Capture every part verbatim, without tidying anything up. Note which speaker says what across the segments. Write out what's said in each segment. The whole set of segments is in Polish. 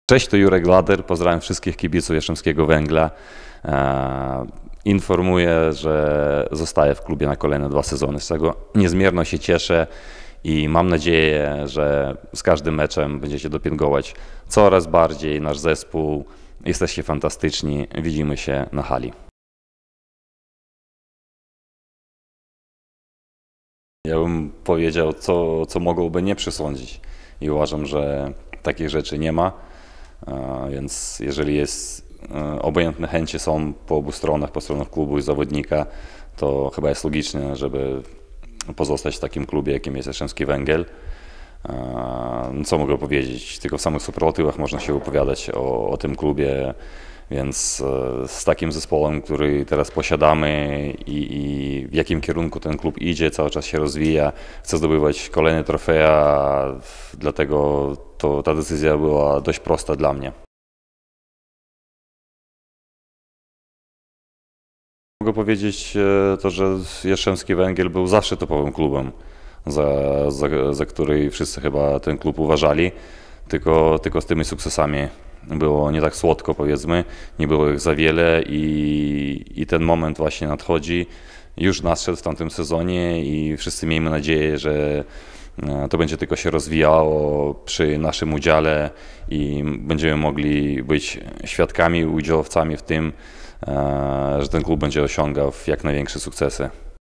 Speaker 1: Cześć, to Jurek Glader, pozdrawiam wszystkich kibiców Jastrzębskiego Węgla. E, informuję, że zostaję w klubie na kolejne dwa sezony, z czego niezmiernie się cieszę i mam nadzieję, że z każdym meczem będziecie dopingować coraz bardziej nasz zespół. Jesteście fantastyczni, widzimy się na hali. Ja bym powiedział, co, co mogłoby nie przysądzić i uważam, że takich rzeczy nie ma. Więc jeżeli jest obojętne chęci są po obu stronach, po stronach klubu i zawodnika, to chyba jest logiczne, żeby pozostać w takim klubie, jakim jest Jastrzębski Węgiel. Co mogę powiedzieć? Tylko w samych superlatywach można się wypowiadać o, o tym klubie, więc z takim zespołem, który teraz posiadamy i, i w jakim kierunku ten klub idzie, cały czas się rozwija, chce zdobywać kolejne trofea, dlatego to ta decyzja była dość prosta dla mnie. Mogę powiedzieć to, że Jastrzębski Węgiel był zawsze topowym klubem, za, za, za który wszyscy chyba ten klub uważali, tylko, tylko z tymi sukcesami było nie tak słodko, powiedzmy, nie było ich za wiele i, i ten moment właśnie nadchodzi, już nadszedł w tamtym sezonie i wszyscy miejmy nadzieję, że to będzie tylko się rozwijało przy naszym udziale i będziemy mogli być świadkami, udziałowcami w tym, że ten klub będzie osiągał jak największe sukcesy.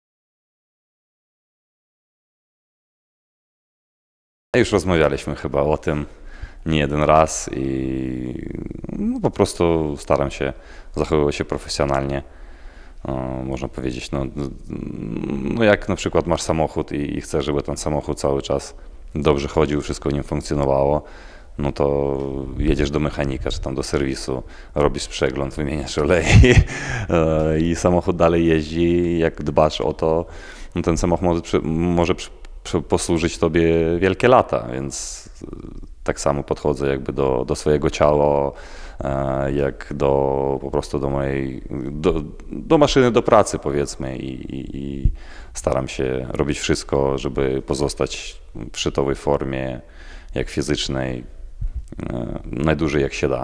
Speaker 1: Już rozmawialiśmy chyba o tym nie jeden raz i no, po prostu staram się zachowywać się profesjonalnie. No, można powiedzieć, no, no jak na przykład masz samochód i, i chcesz, żeby ten samochód cały czas dobrze chodził, wszystko w nim funkcjonowało, no to jedziesz do mechanika, czy tam do serwisu, robisz przegląd, wymieniasz olej i samochód dalej jeździ. Jak dbasz o to, no ten samochód może, może posłużyć tobie wielkie lata, więc tak samo podchodzę jakby do, do swojego ciała, jak do po prostu do mojej, do, do maszyny do pracy, powiedzmy, i, i, i staram się robić wszystko, żeby pozostać w szczytowej formie, jak fizycznej, najdłużej jak się da.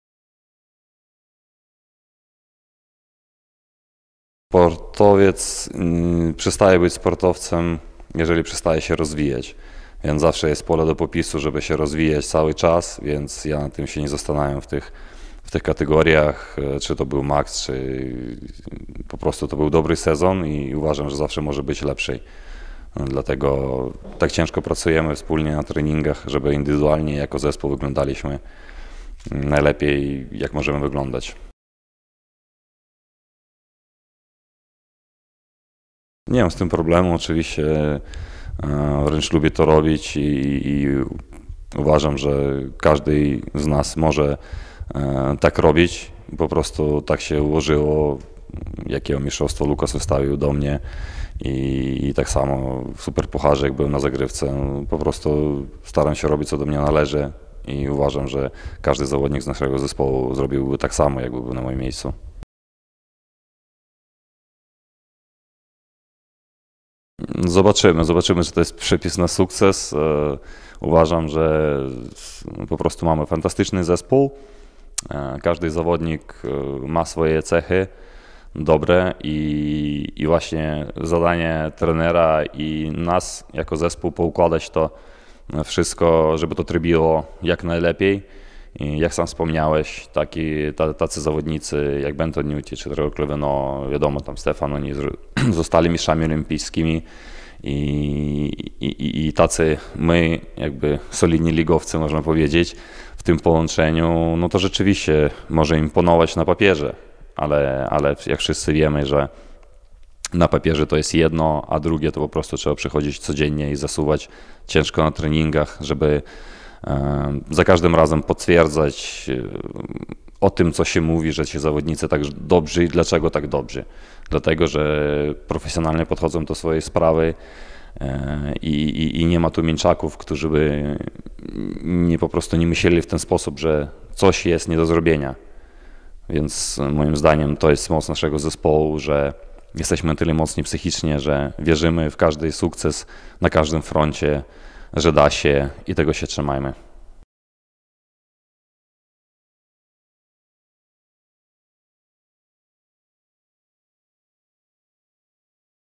Speaker 1: Sportowiec przestaje być sportowcem, jeżeli przestaje się rozwijać. Więc zawsze jest pole do popisu, żeby się rozwijać cały czas, więc ja nad tym się nie zastanawiam w tych, w tych kategoriach, czy to był maks, czy po prostu to był dobry sezon i uważam, że zawsze może być lepszy. Dlatego tak ciężko pracujemy wspólnie na treningach, żeby indywidualnie jako zespół wyglądaliśmy najlepiej, jak możemy wyglądać. Nie mam z tym problemu, oczywiście wręcz lubię to robić i, i uważam, że każdy z nas może tak robić. Po prostu tak się ułożyło, jakiego mistrzostwo Lukas wystawił do mnie i, i tak samo w Superpucharze, jak byłem na zagrywce, po prostu staram się robić, co do mnie należy i uważam, że każdy zawodnik z naszego zespołu zrobiłby tak samo, jakby był na moim miejscu. Zobaczymy, zobaczymy, czy to jest przepis na sukces. Uważam, że po prostu mamy fantastyczny zespół. Każdy zawodnik ma swoje cechy dobre i, i właśnie zadanie trenera i nas jako zespół poukładać to wszystko, żeby to trybiło jak najlepiej. I jak sam wspomniałeś, taki, tacy zawodnicy jak Bentoniuti czy Trego, no wiadomo, tam Stefan, oni zostali mistrzami olimpijskimi i, i, i tacy my, jakby solidni ligowcy, można powiedzieć, w tym połączeniu, no to rzeczywiście może imponować na papierze, ale, ale jak wszyscy wiemy, że na papierze to jest jedno, a drugie to po prostu trzeba przychodzić codziennie i zasuwać ciężko na treningach, żeby za każdym razem potwierdzać o tym, co się mówi, że ci zawodnicy tak dobrzy i dlaczego tak dobrzy. Dlatego, że profesjonalnie podchodzą do swojej sprawy i, i, i nie ma tu mięczaków, którzy by nie, po prostu nie myśleli w ten sposób, że coś jest nie do zrobienia. Więc moim zdaniem to jest moc naszego zespołu, że jesteśmy na tyle mocni psychicznie, że wierzymy w każdy sukces na każdym froncie, że da się i tego się trzymajmy.